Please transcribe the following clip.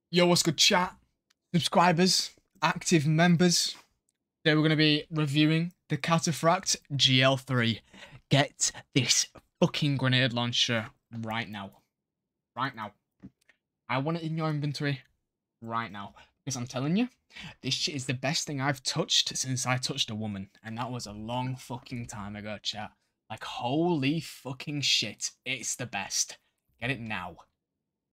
Yo, what's good, chat? Subscribers, active members. Today we're going to be reviewing the Cataphract GL3. Get this fucking grenade launcher right now. Right now. I want it in your inventory right now. Because I'm telling you, this shit is the best thing I've touched since I touched a woman. And that was a long fucking time ago, chat. Like, holy fucking shit. It's the best. Get it now.